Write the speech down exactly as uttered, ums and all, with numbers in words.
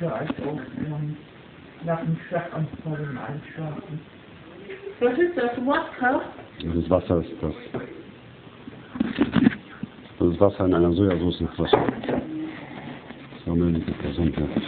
müde als aufhören. Nach dem Schlaganfall im Einschlafen. Was ist das? Wodka? Das Wasser ist das. Das ist Wasser in einer Sojasauce-Flasche. So eine gesund.